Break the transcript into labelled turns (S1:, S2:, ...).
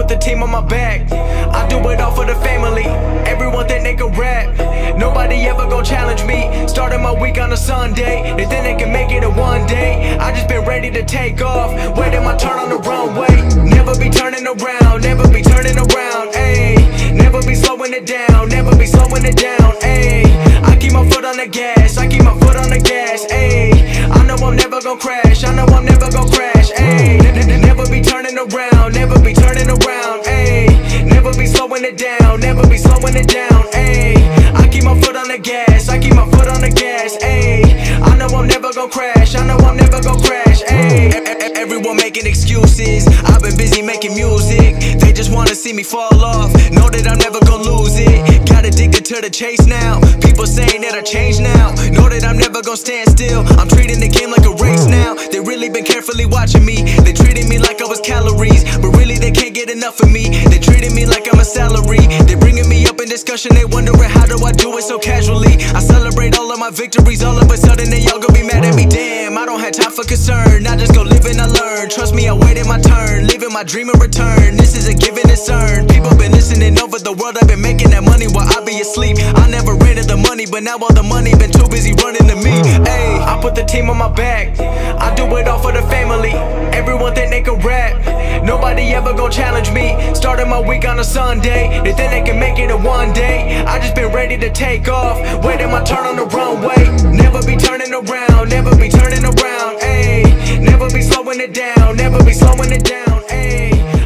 S1: put the team on my back. I do it all for the family. Everyone think they can rap. Nobody ever gon' challenge me. Starting my week on a Sunday. They think they can make it in one day. I just been ready to take off, waiting my turn on the runway. Never be turning around, never be turning around, ayy. Never be slowing it down, never be slowing it down, ayy. I keep my foot on the gas, I keep my foot on the gas, ayy. I know I'm never gon' crash, I know I'm never gon' crash, ayy. Never be turning around, never be turning around, ayy. Never be slowing it down, never be slowing it down, ayy. I keep my foot on the gas, I keep my foot on the gas, ayy. I know I'm never gon' crash, I know I'm never gon' crash, ayy. Everyone making excuses, I've been busy making music. They just wanna see me fall off, know that I'm never gon' lose it. Got addicted to the chase now, people saying that I changed now. Know that I'm never gon' stand still, I'm treating the game like a race now. They really been carefully watching me, they treating me like I was calories, but really they can't get enough of me. They treating me like I'm a salary, they bringing me up in discussion. They wondering how do I do it so casually. I celebrate all of my victories, all of a sudden they all gon' be mad at me. Damn, I don't have time for concern, I just go live and I learn. Trust me, I waited my turn, living my dream in return. This is a given, it's earned. People been listening over the world, I've been making that money while I be asleep. I never ran to the money, but now all the money been too busy running to me. Ayy, I put the team on my back, I do it all for the family. Everyone think they can rap, nobody ever gon' challenge me. Starting my week on a Sunday, they think they can make it in one day. I just been ready to take off, waiting my turn on the runway. Never be turning around, never be turning around, ayy. Never be slowing it down, never be slowing it down, ayy.